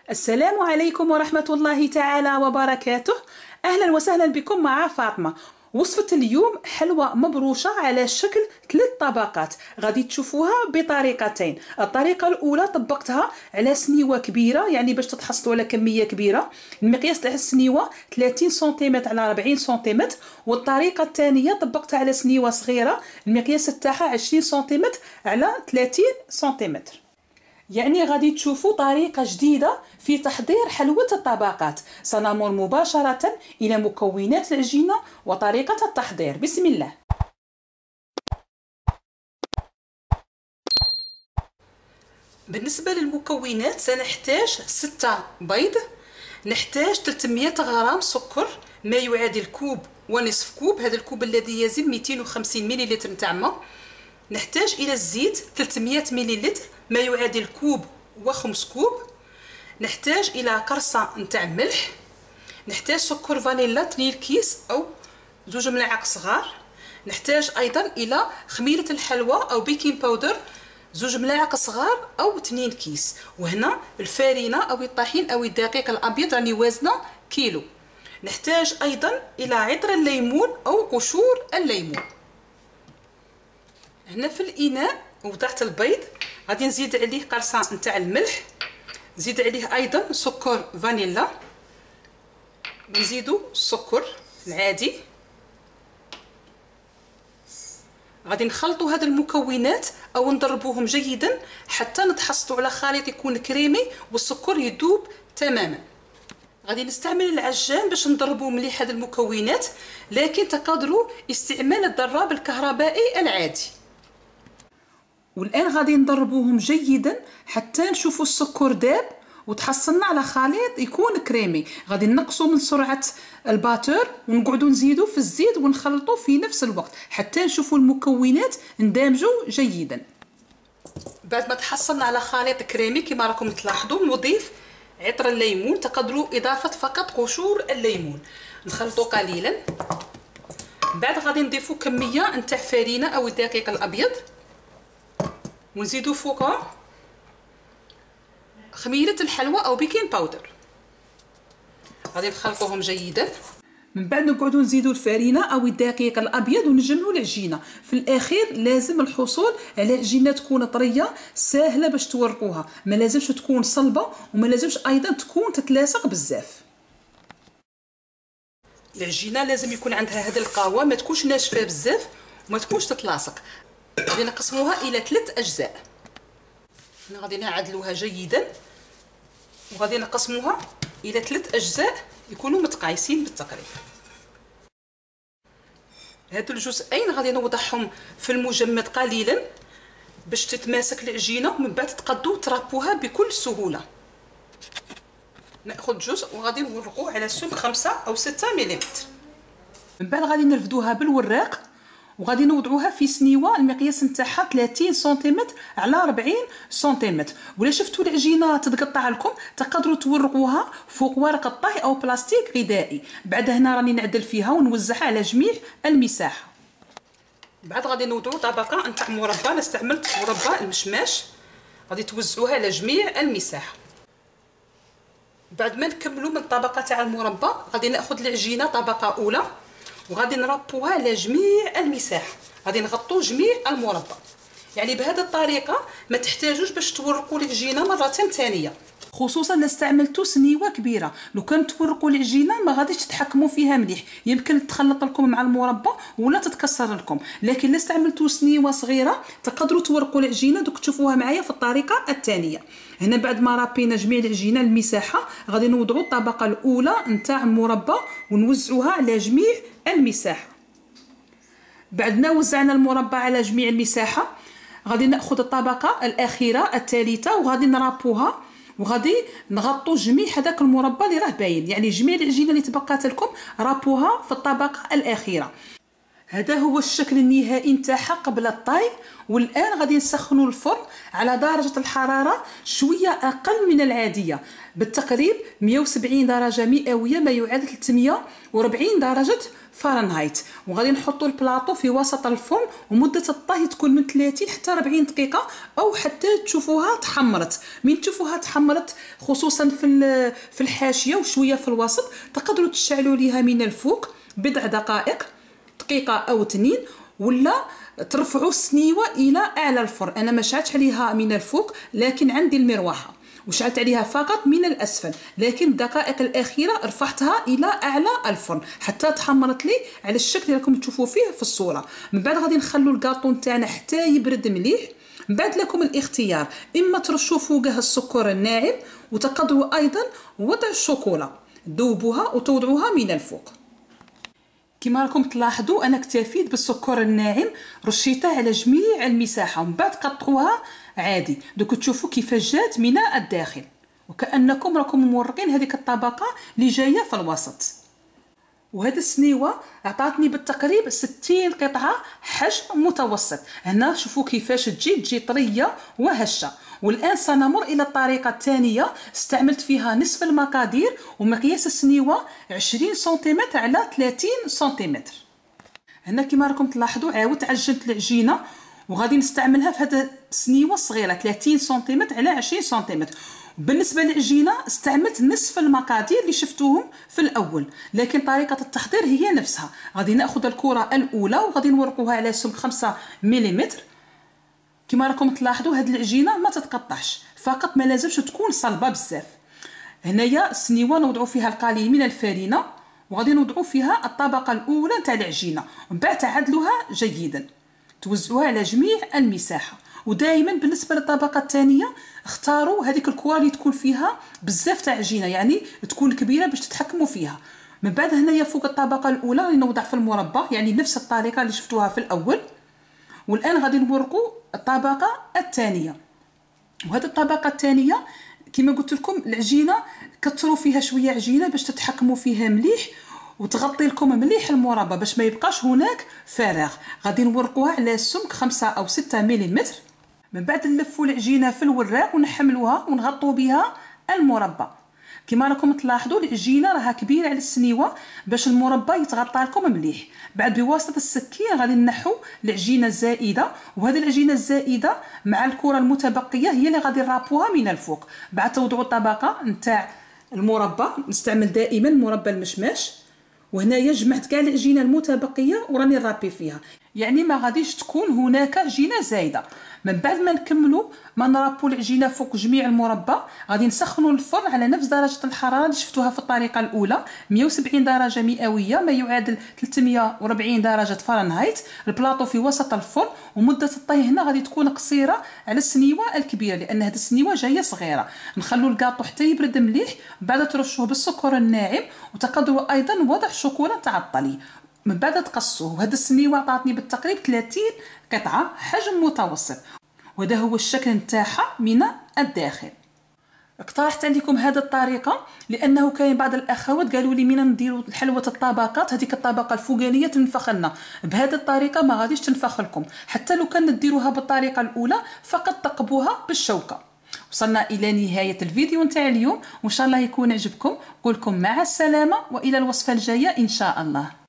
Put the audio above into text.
السلام عليكم ورحمة الله تعالى وبركاته. أهلا وسهلا بكم مع فاطمة. وصفة اليوم حلوى مبروشة على شكل 3 طبقات، غادي تشوفوها بطريقتين. الطريقة الأولى طبقتها على سنيوة كبيرة، يعني باش تتحصلوا على كمية كبيرة. المقياس تاع السنيوة 30 سنتيمتر على 40 سنتيمتر، والطريقة الثانية طبقتها على سنيوة صغيرة، المقياس تاعها 20 سنتيمتر على 30 سنتيمتر. يعني غادي تشوفوا طريقة جديدة في تحضير حلوى الطبقات. سنمر مباشرة إلى مكونات العجينة وطريقة التحضير. بسم الله. بالنسبة للمكونات سنحتاج 6 بيض، نحتاج 300 غرام سكر ما يعادل كوب ونصف كوب، هذا الكوب الذي يزن 250 مليلتر نتاع ماء. نحتاج إلى الزيت 300 مليلتر ما يعادل كوب وخمس كوب. نحتاج إلى قرصة نتاع ملح. نحتاج سكر فانيلا 2 كيس أو 2 ملاعق صغار. نحتاج أيضا إلى خميرة الحلوى أو بيكين باودر 2 ملاعق صغار أو 2 كيس. وهنا الفارينة أو الطحين أو الدقيق الأبيض راني وازنة كيلو. نحتاج أيضا إلى عطر الليمون أو قشور الليمون. هنا في الإناء وضعت البيض، غادي نزيد عليه قرصه نتاع الملح، نزيد عليه ايضا سكر فانيلا، ونزيدو السكر العادي. غادي نخلطوا هاد المكونات او نضربوهم جيدا حتى نتحصلوا على خليط يكون كريمي والسكر يذوب تماما. غادي نستعمل العجان باش نضربوا مليح هاد المكونات، لكن تقدروا استعمال الضراب الكهربائي العادي. والآن غادي نضربوهم جيدا حتى نشوفوا السكر داب وتحصلنا على خليط يكون كريمي. غادي نقصوا من سرعة الباتور ونقعدوا نزيدوا في الزيت ونخلطوا في نفس الوقت حتى نشوفوا المكونات اندمجوا جيدا. بعد ما تحصلنا على خليط كريمي كما راكم تلاحظوا، نضيف عطر الليمون، تقدروا إضافة فقط قشور الليمون. نخلطوا قليلا. بعد غادي نضيفوا كمية نتاع فرينة أو الدقيق الأبيض، ونزيدو فوقها خميرة الحلوى أو بيكين باودر. غادي نخلطوهم جيدا. من بعد نقعدو نزيدو الفرينة أو الدقيق الأبيض ونجمعو العجينة. في الأخير لازم الحصول على عجينة تكون طرية سهلة باش تورقوها، ما لازمش تكون صلبة وما لازمش أيضا تكون تتلاصق بزاف. العجينة لازم يكون عندها هذا القوام، ما تكونش ناشفة بزاف وما تكونش تتلاصق. غادي نقسموها الى 3 اجزاء. هنا غادي نعدلوها جيدا وغادي نقسموها الى 3 اجزاء يكونوا متقايسين بالتقريب. هادو الجزئين غادي نوضعهم في المجمد قليلا باش تتماسك العجينه، ومن بعد تقدروا ترابوها بكل سهوله. ناخذ جزء وغادي نورقوه على سمك 5 أو 6 ملم. من بعد غادي نرفدوها بالوراق وغادي نوضعوها في سنيوه المقياس نتاعها 30 سنتيمتر على 40 سنتيمتر. ولا شفتوا العجينه تتقطع لكم تقدروا تورقوها فوق ورق الطهي او بلاستيك غذائي. بعد هنا راني نعدل فيها ونوزعها على جميع المساحه. بعد غادي نوضعوا طبقه نتاع مربى، انا استعملت مربى المشماش، غادي توزعوها على جميع المساحه. بعد ما نكملوا من الطبقه تاع المربى غادي ناخذ العجينه طبقه اولى وغادي نربوها على جميع المساحه، غادي نغطوا جميع المربى. يعني بهذه الطريقه ما تحتاجوش باش تورقوا العجينه مره ثانيه، خصوصا اذا استعملتوا سنيوه كبيره. لو كان تورقوا العجينه ما غاديش تتحكموا فيها مليح، يمكن تخلط لكم مع المربى ولا تتكسر لكم. لكن اذا استعملتوا سنيوه صغيره تقدروا تورقوا العجينه. دوك تشوفوها معايا في الطريقه الثانيه. هنا بعد ما رابينا جميع العجينه المساحه غادي نوضعوا الطبقه الاولى نتاع المربى ونوزعوها على جميع المساحه. بعد ما وزعنا المربى على جميع المساحه غادي ناخذ الطبقه الاخيره الثالثه وغادي نرابوها وغادي نغطوا جميع هذاك المربى اللي راه باين. يعني جميع العجينه اللي تبقات لكم رابوها في الطبقه الاخيره. هذا هو الشكل النهائي نتاعها قبل الطهي. والان غادي نسخنوا الفرن على درجه الحراره شويه اقل من العاديه، بالتقريب 170 درجه مئويه ما يعادل 340 درجه فahrenheit. وغادي نحطوا البلاطو في وسط الفرن، ومده الطهي تكون من 30 حتى 40 دقيقه، او حتى تشوفوها تحمرت. من تشوفوها تحمرت خصوصا في الحاشيه وشويه في الوسط، تقدروا تشعلوا ليها من الفوق بضع دقائق، دقيقه او 2، ولا ترفعوا السنيوه الى اعلى الفرن. انا ما شعلتش عليها من الفوق، لكن عندي المروحه وشعلت عليها فقط من الاسفل، لكن الدقائق الاخيره رفعتها الى اعلى الفرن حتى تحمرت لي على الشكل اللي راكم تشوفوا فيه في الصوره. من بعد غادي نخلوا الكاطون تاعنا حتى يبرد مليح. من بعد لكم الاختيار، اما ترشوا فوقها السكر الناعم، وتقدروا ايضا وضع الشوكولا تذوبوها وتوضعوها من الفوق. كما راكم تلاحظوا انا اكتفيت بالسكر الناعم، رشيته على جميع المساحه، ومن بعد قطعوها عادي. دوك تشوفوا كيفاش جات من الداخل، وكانكم راكم مورقين هذيك الطبقه اللي جايه في الوسط. وهذا السنيوه عطاتني بالتقريب 60 قطعه حجم متوسط. هنا شوفوا كيفاش تجي طريه وهشه. والان سنمر الى الطريقه الثانيه، استعملت فيها نصف المقادير ومقياس السنيوه 20 سنتيمتر على 30 سنتيمتر. هنا كما راكم تلاحظوا عاودت عجنت العجينه، وغادي نستعملها في هذا السنيوه الصغيره 30 سنتيمتر على 20 سنتيمتر. بالنسبه للعجينه استعملت نصف المقادير اللي شفتوهم في الاول، لكن طريقه التحضير هي نفسها. غادي ناخذ الكره الاولى وغادي نورقوها على سمك 5 ملم. كما راكم تلاحظوا هذه العجينه ما تتقطعش، فقط ما لازمش تكون صلبه بزاف. هنايا السنيوه نوضعوا فيها القليل من الفرينه، وغادي نوضعوا فيها الطبقه الاولى نتاع العجينه، ومن بعد تعدلوها جيدا، توزعوها على جميع المساحه. ودائما بالنسبه للطبقه الثانيه اختاروا هذيك الكره اللي تكون فيها بزاف تاع عجينه، يعني تكون كبيره باش تتحكموا فيها. من بعد هنايا فوق الطبقه الاولى غادي نوضع في المربى، يعني نفس الطريقه اللي شفتوها في الاول. والان غادي نورقوا الطبقه الثانيه. وهذه الطبقه الثانيه كما قلت لكم العجينه كثروا فيها شويه عجينه باش تتحكموا فيها مليح، وتغطي لكم مليح المربى باش ما يبقاش هناك فراغ. غادي نورقوها على سمك 5 أو 6 ملم. من بعد نلفوا العجينه في الوراق ونحملوها ونغطوا بها المربى. كما راكم تلاحظوا العجينه راها كبيره على السنيوه باش المربى يتغطى لكم مليح. بعد بواسطه السكين غادي نحو العجينه الزائده، وهذه العجينه الزائده مع الكره المتبقيه هي اللي غادي نرابوها من الفوق. بعد توضعوا الطبقه نتاع المربى، نستعمل دائما مربى المشماش. وهنايا جمعت كاع العجينه المتبقيه وراني نرابي فيها، يعني ما غاديش تكون هناك عجينه زايده. من بعد ما نكملوا ما نرابوا العجينه فوق جميع المربى، غادي نسخنوا الفرن على نفس درجه الحراره اللي شفتوها في الطريقه الاولى، 170 درجه مئويه ما يعادل 340 درجه فahrenheit. البلاطو في وسط الفرن، ومده الطهي هنا غادي تكون قصيره على السنيوه الكبيره لان هذه السنيوه جايه صغيره. نخلوا الكاطو حتى يبرد مليح، بعد ترشوه بالسكر الناعم، وتقدروا ايضا وضع شوكولا تاع الطلي. من بعد تقصوه. وهذا السنيوه عطاتني بالتقريب 30 قطعه حجم متوسط، وهذا هو الشكل نتاعها من الداخل. اقترحت عليكم هذه الطريقه لانه كاين بعض الاخوات قالوا لي من نديروا حلوه الطبقات، هذيك الطبقه الفوقانيه تنفخ لنا. بهذه الطريقه ما غاديش تنفخ لكم، حتى لو كان ديروها بالطريقه الاولى فقط تقبوها بالشوكه. وصلنا الى نهايه الفيديو نتاع اليوم، وان شاء الله يكون عجبكم. نقول لكم مع السلامه، والى الوصفه الجايه ان شاء الله.